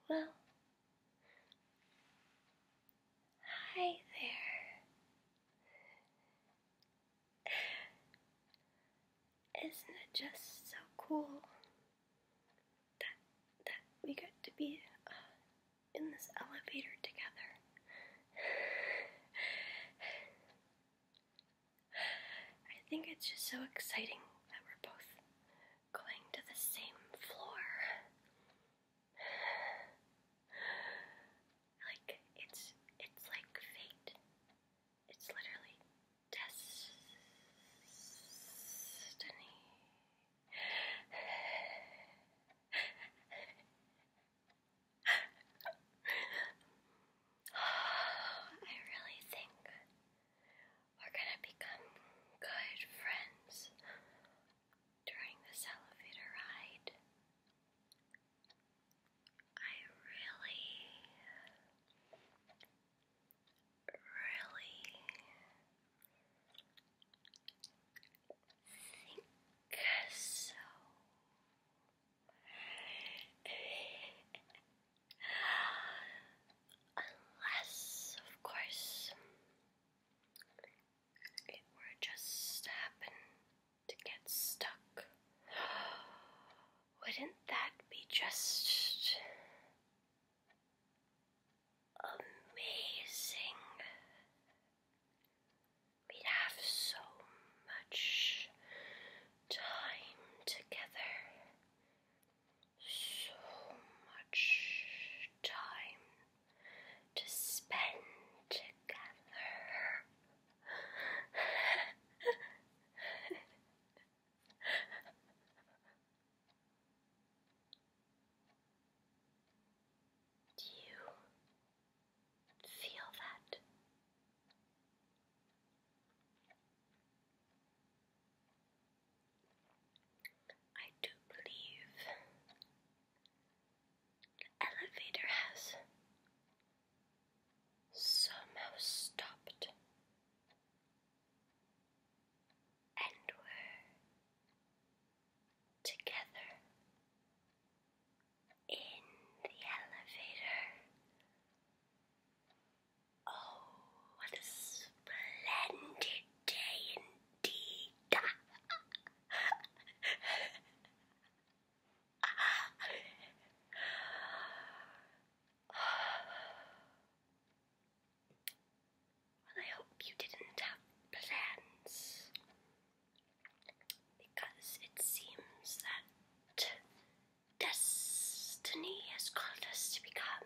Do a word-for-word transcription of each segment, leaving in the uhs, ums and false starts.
Well, hi there. Isn't it just so cool that that we get to be uh, in this elevator together? I think it's just so exciting that we're both going to the same floor. Like, it's, it's like fate. It's literally destiny. I really think we're gonna become good friends during this elevator ride. I really, really think so. Unless, of course, it were just happen to get stuck. Wouldn't that be just amazing? We'd have so much time together. So much time to spend together. Do you feel that? I do believe the elevator has somehow stopped, and we're together in the elevator. Oh, what a splendid day indeed. Well, I hope you didn't have plans, because it seems that destiny has called us to become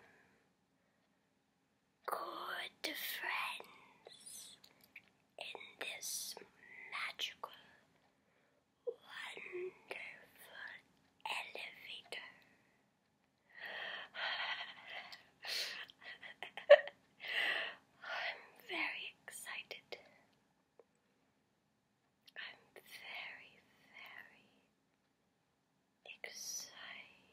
good friends in this magical, wonderful elevator. I'm very excited. I'm very, very excited.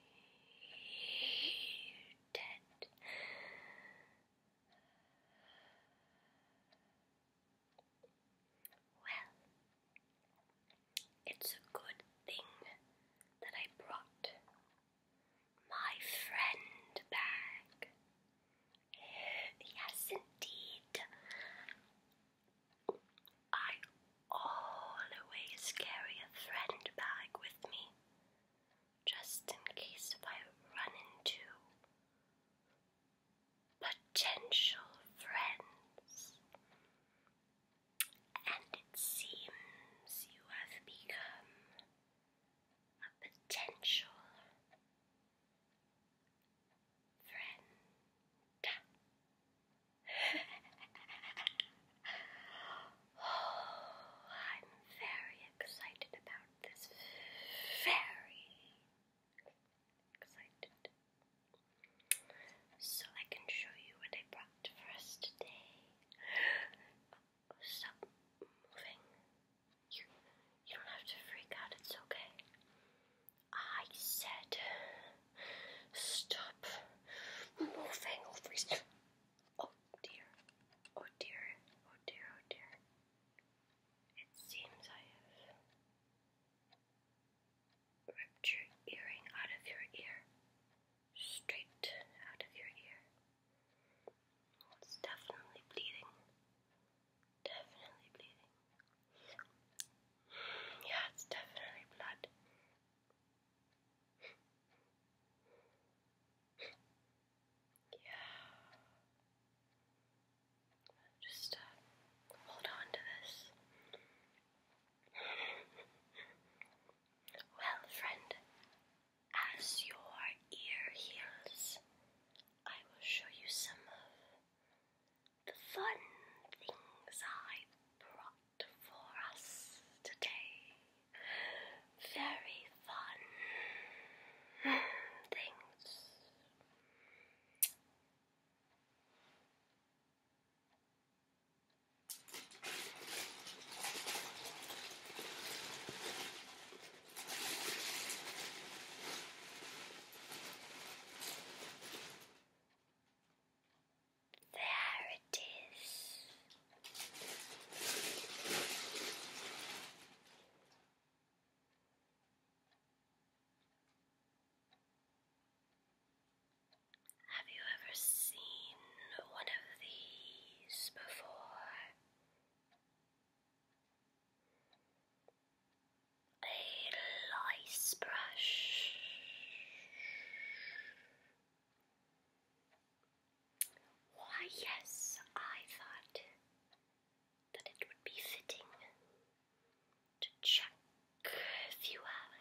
yes, I thought that it would be fitting to check if you have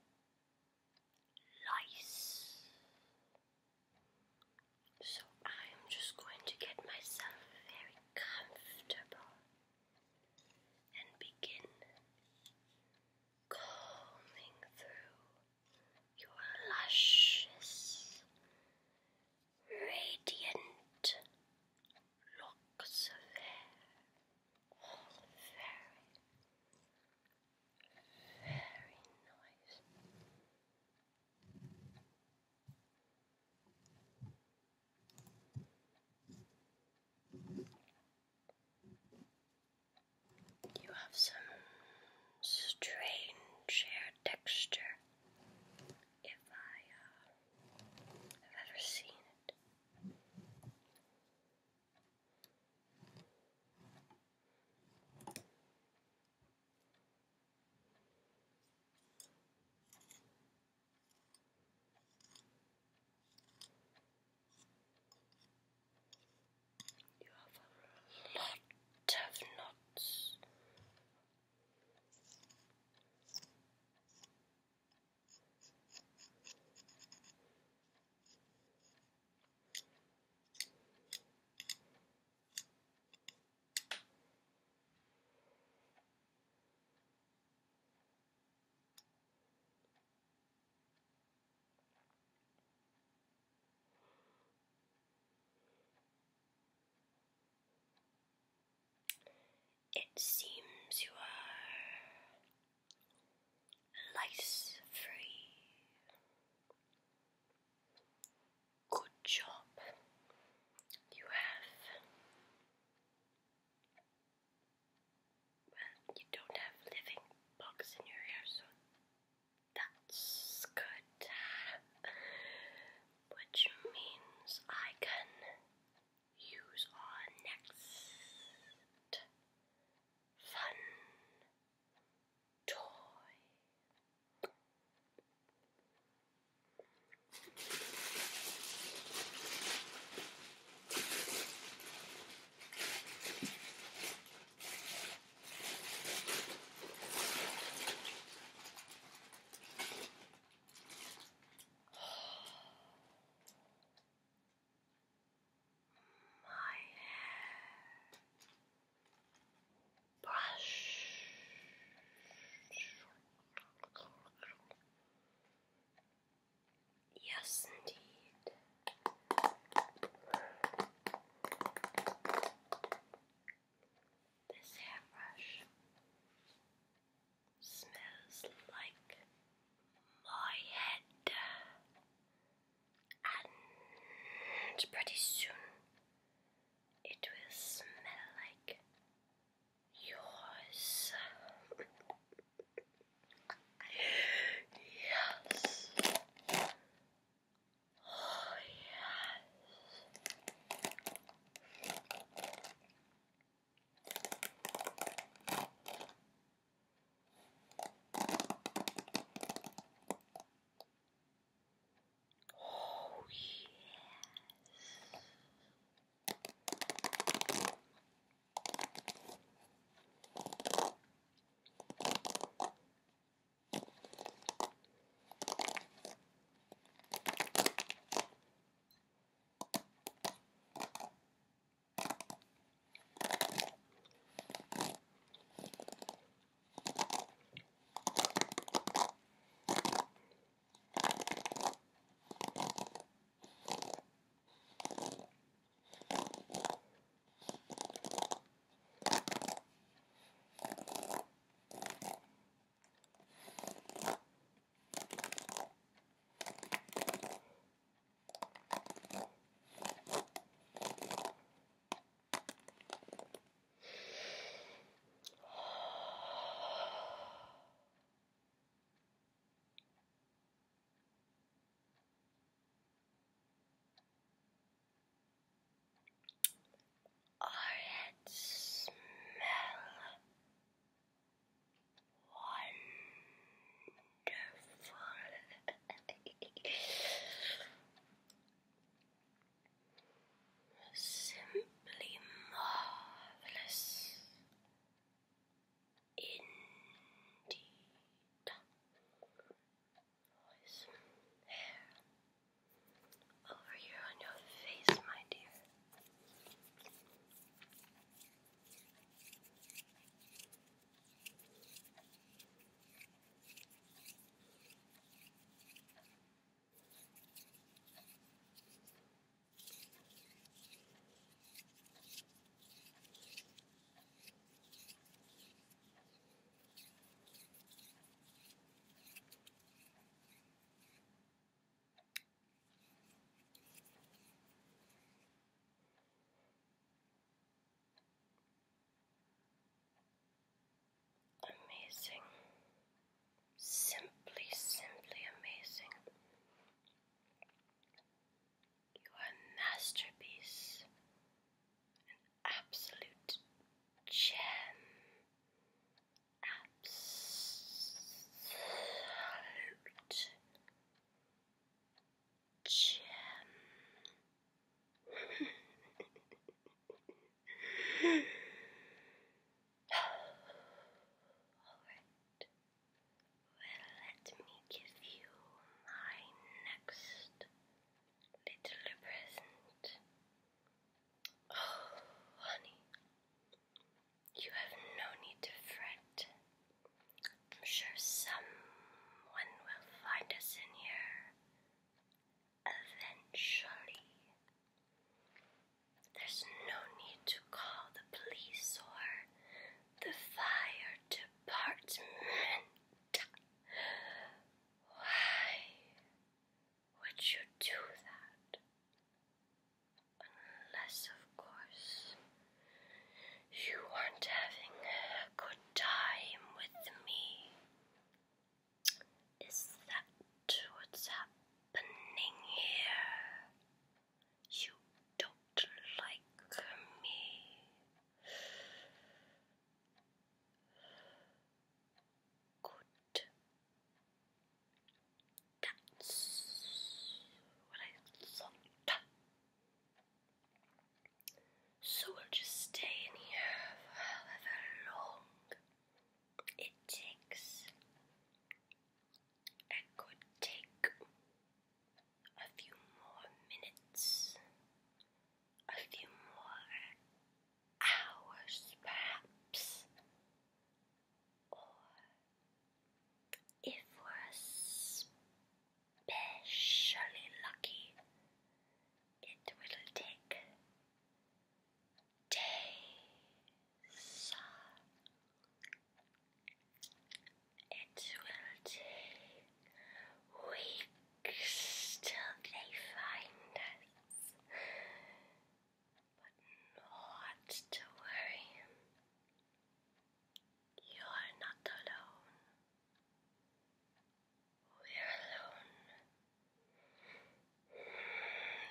lice. So I'm just going to get myself very comfortable and begin combing through your luscious, radiant locks of hair. All very, very nice. You have some strange hair texture, if I uh, have ever seen it. You have a lot of knots. It seems you are lice-free. Good job. You have, well, you don't have living bugs in your hair, so that's good. Which means I can use our next fun toy. My hair brush. Yes, indeed. This hairbrush smells like my head, and pretty soon it will smell like yours. Yes. Oh, yes. Oh, yes.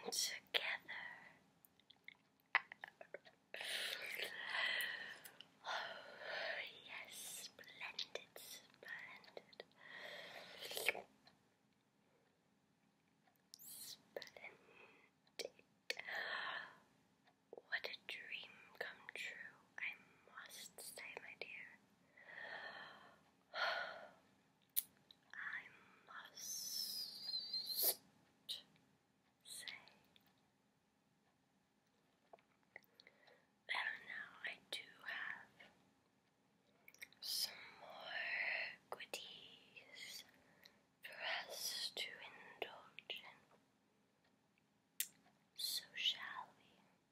together. Oh, yes, splendid, splendid. Splendid. What a dream come true, I must say, my dear. I must say. Well, now I do have some more goodies for us to indulge in. So shall we?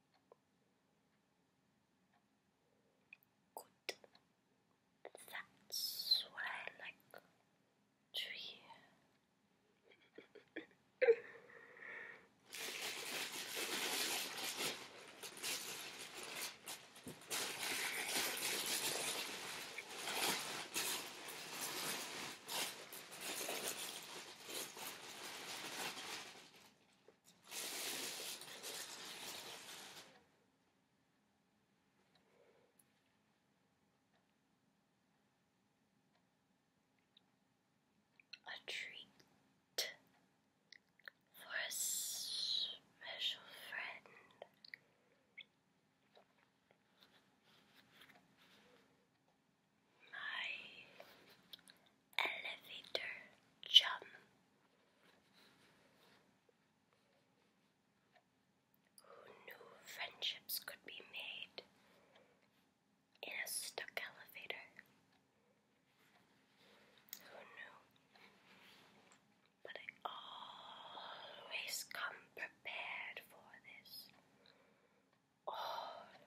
Good. That's what I like to hear. A treat for a special friend. My elevator chum, who knew friendships could be made in a stuck elevator. Who knew? But I always come prepared for this. Always.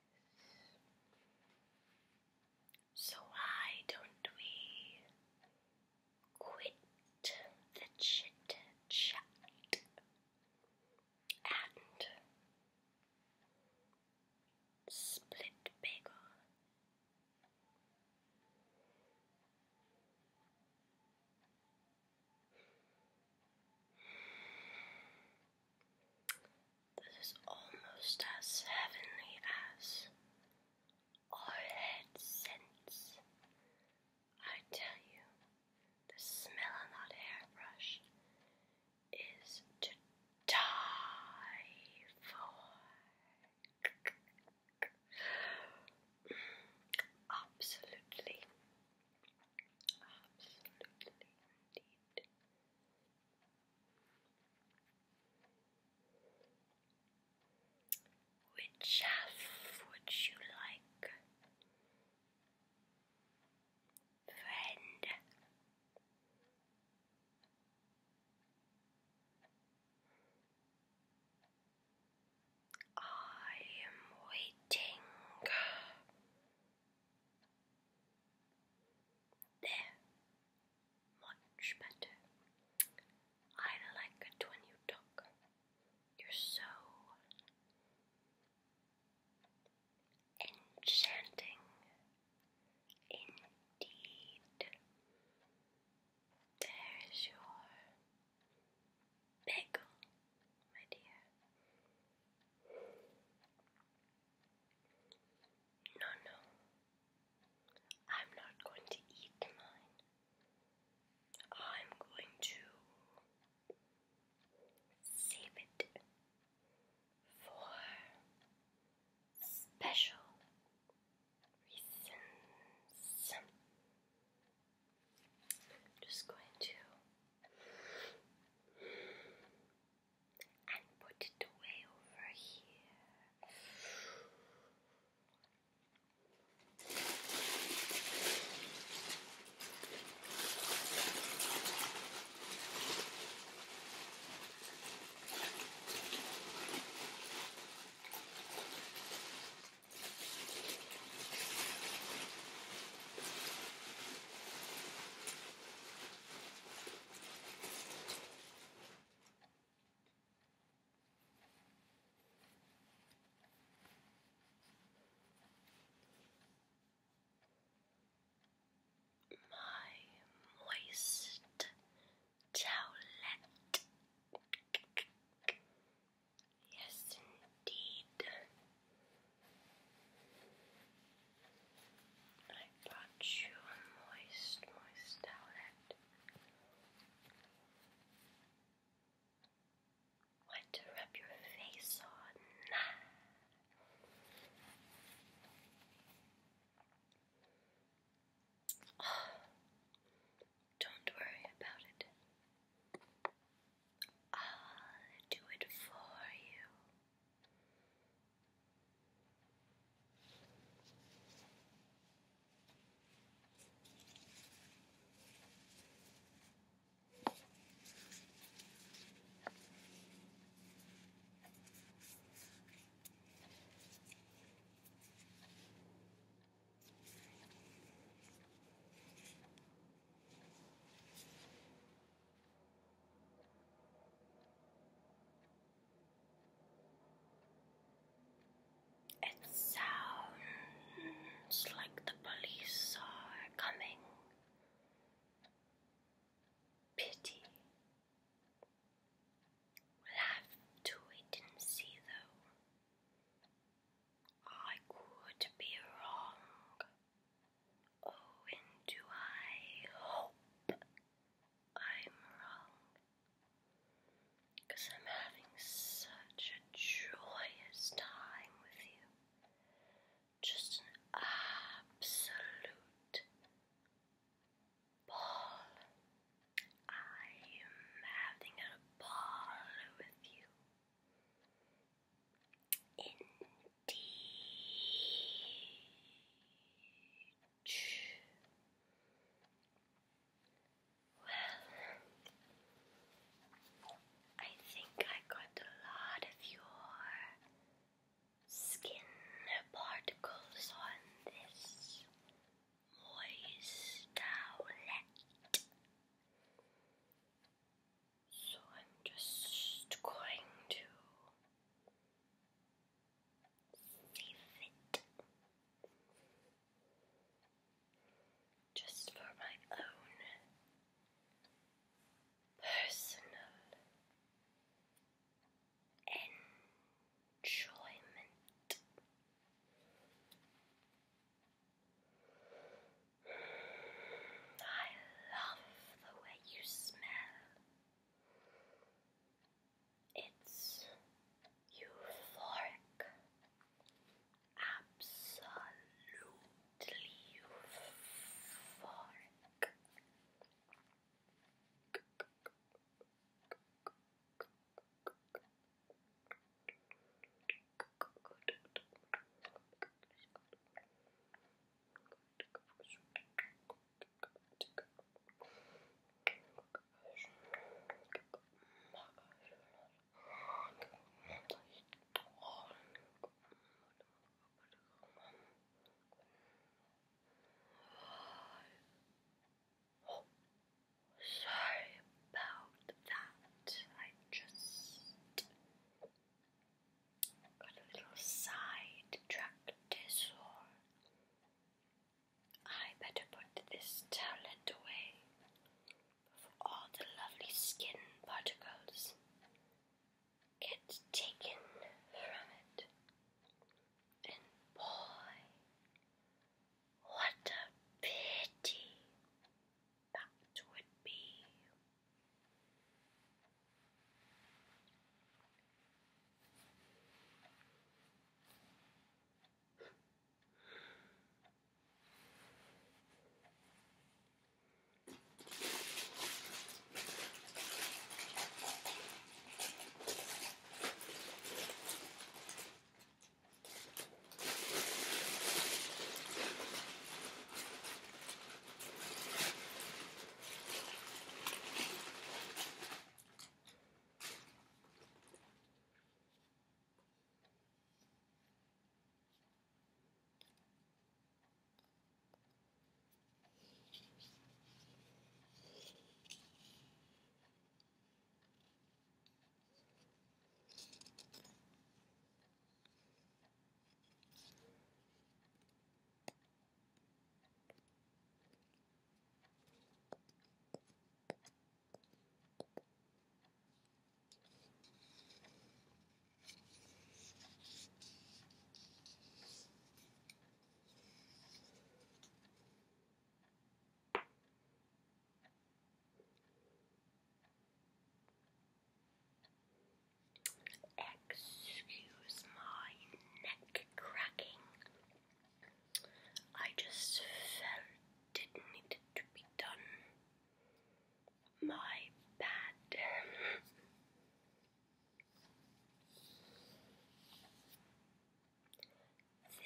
So why don't we quit the chit chat and split bagel?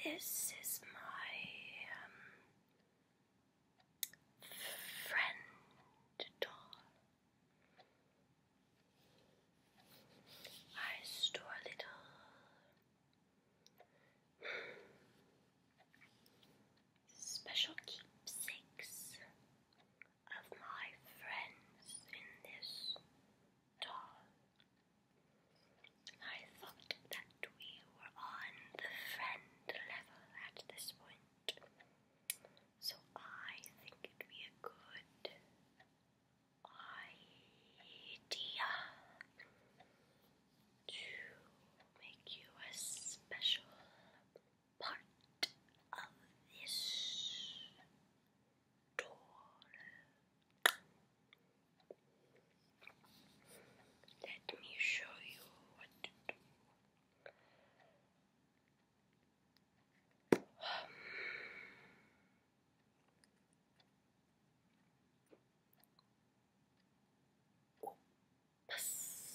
This is my um, friend doll. I store little special keepsakes of my friends in this doll. I thought that we were on the friend level at this point, so I think it'd be a good idea to make you a special part of this doll. Let me show you what to do. Oops.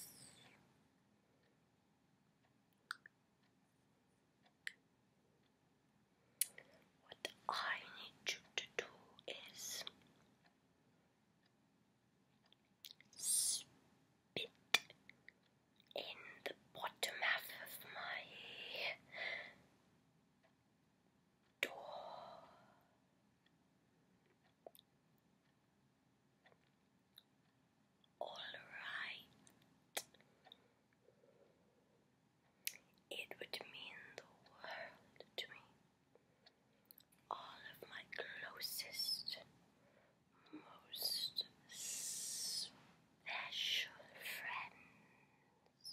What I need you to do is spit in the bottom half of my door. All right. It would mean the world to me. All of my closest, most special friends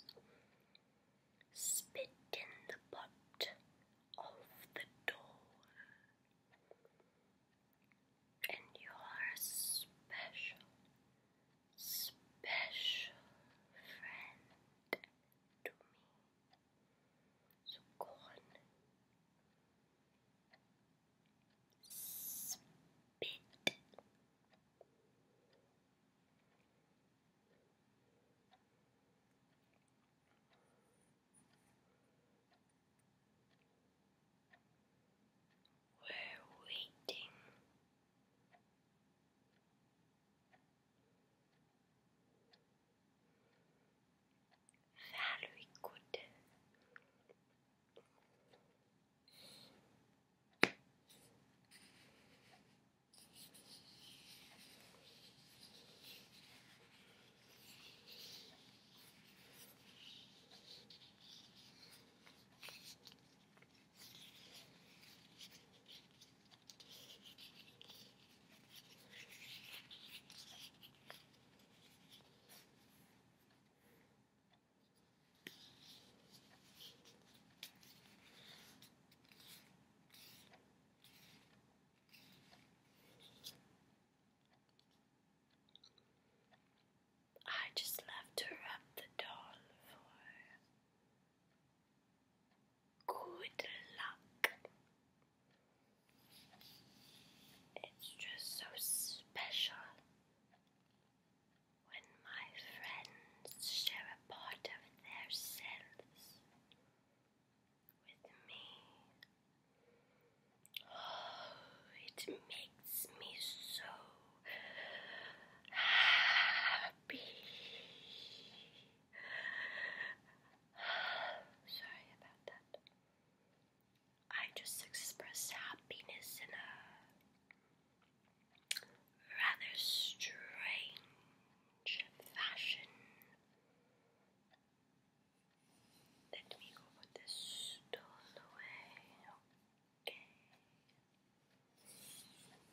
spit in the butt of the door, and you are a special, special friend to me. So go on, spit. We're waiting. Very good. I just love to rub the doll for good luck. It's just so special when my friends share a part of their selves with me. Oh, it makes me so happy. Sorry about that. I just express happiness in a rather strange fashion. Let me go put this doll away. Okay.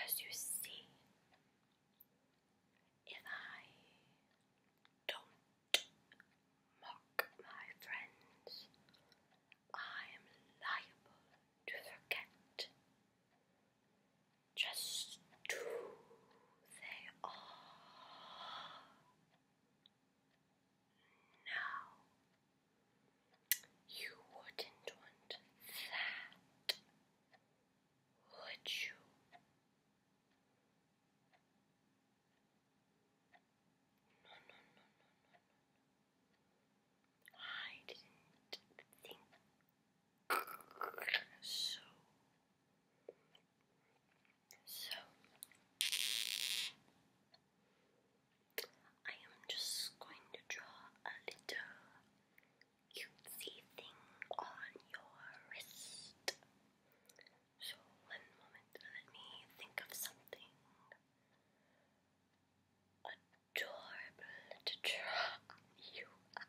Because you see, if I don't mock my friends, I am liable to forget just who they are. Now, you wouldn't want that, would you? No, no, no, no, no. I didn't think so. So, I am just going to draw a little cutesy thing on your wrist. So, one moment, let me think of something adorable to draw you.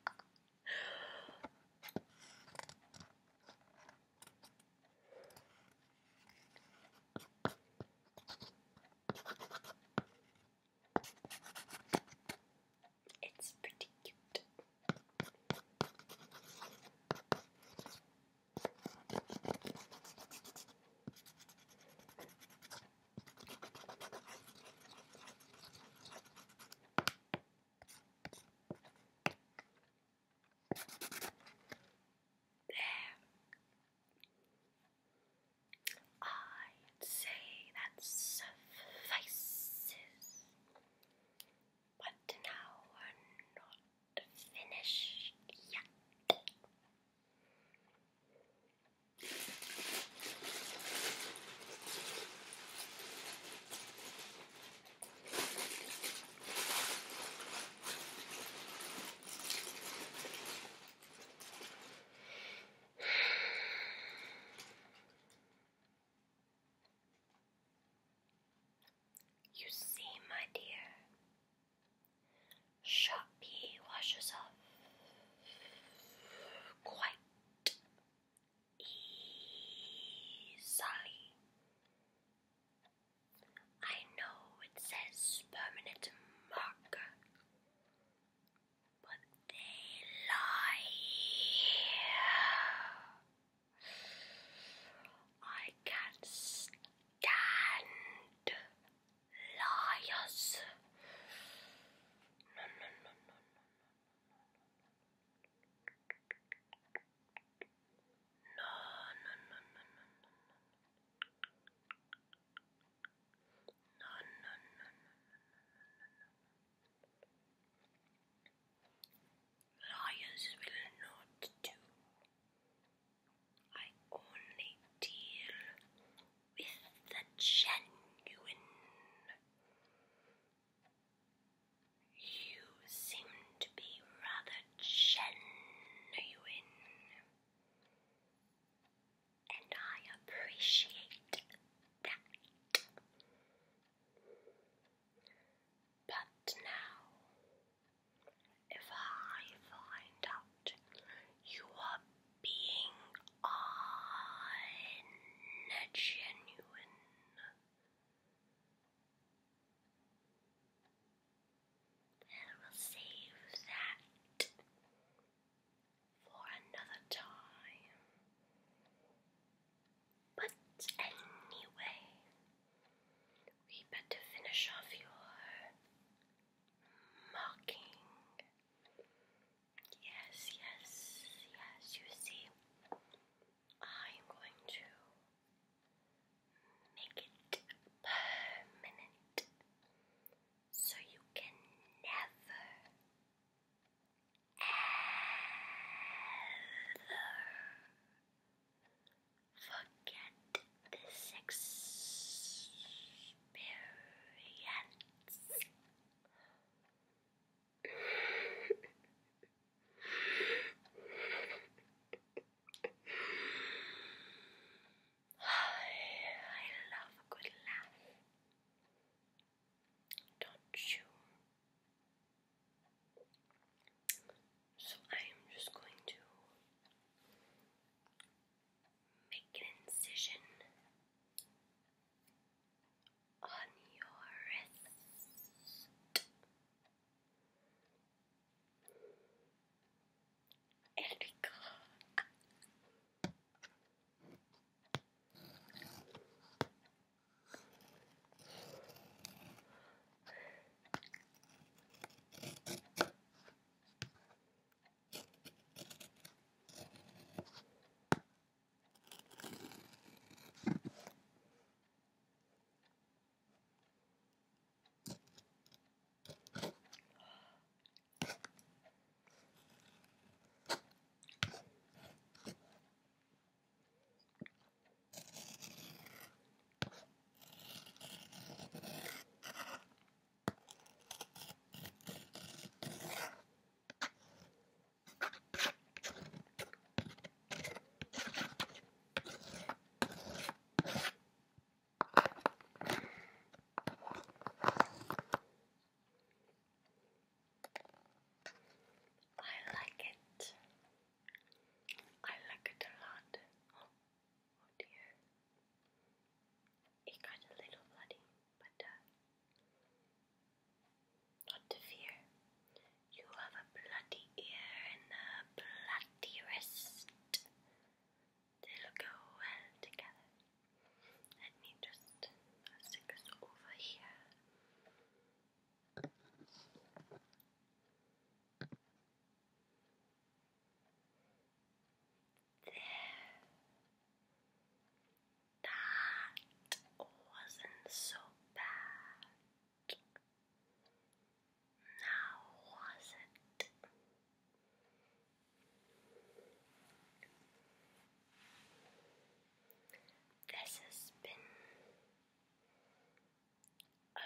It's pretty cute. There. I'd say that suffices. But now we're not finished yet. You see, my dear, Sharpie washes off quite easily. I know it says permanent marker, but they lie. I can't stand liars. No, no, no, no, no, no, no, no, no, no, no, no, no, no, liars will not do. I only deal with the genuine. You seem to be rather genuine, and I appreciate that. But now, if I find out you are being ungenuine, then we'll save that for another time. But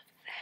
a